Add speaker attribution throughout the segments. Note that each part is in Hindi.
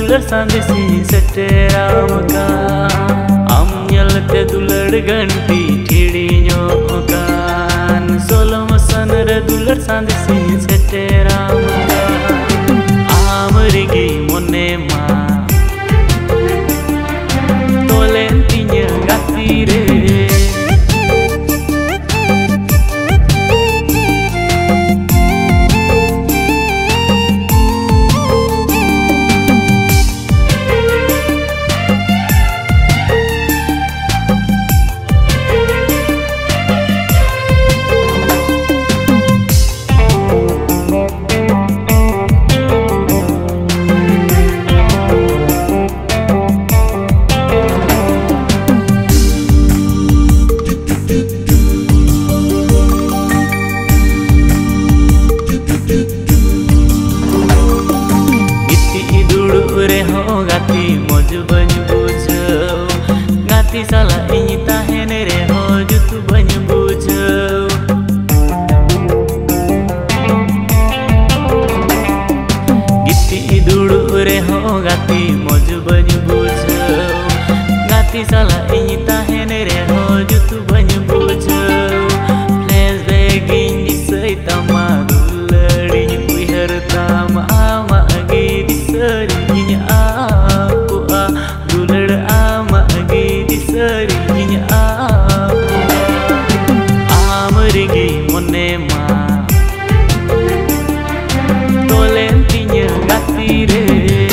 Speaker 1: दुलर सांदेसी सेटेराम का आम यलते दुलर घंटी ठिड़िño kan सोलम सनर दुलर सांदेसी सेटेराम का आमरिगी मोने मा tolentinya gatire gati moju banyu bujau gati salah ini tahen reho jutu banyu bujau giti idulu reho gati moju banyu bujau gati salah ini tahen reho jutu banyu bujau flash begin disai tama duladinya kuihar tama ama agi disari tolentinya gatire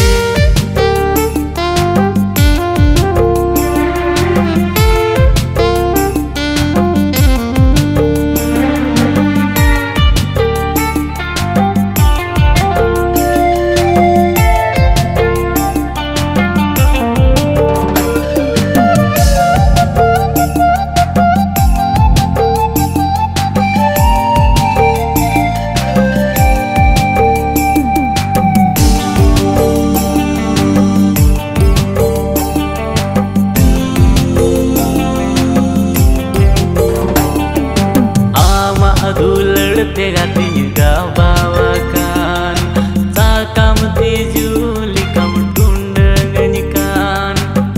Speaker 1: dular tegatinya gak bawakan sakam tijuli kamu tunda ganyikan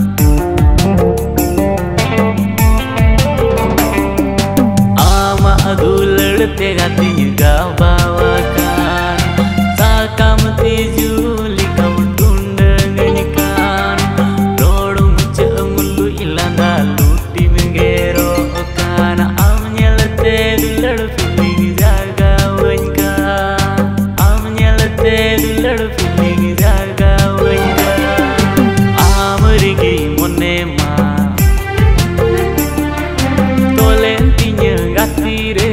Speaker 1: ama dular tegatinya gak bawakan sakam tijuli kamu tunda ganyikan rodum cemulu ilanda luti mengero kana amnya lete dular tolentinya gatire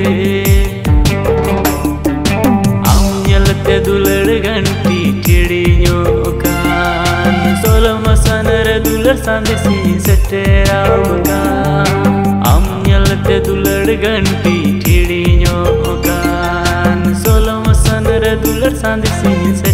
Speaker 1: am yalate dular ganti ठिड़िño kan solam sanar dular sandesi seteram ka am yalate dular ganti ठिड़िño kan solam sanar dular sandesi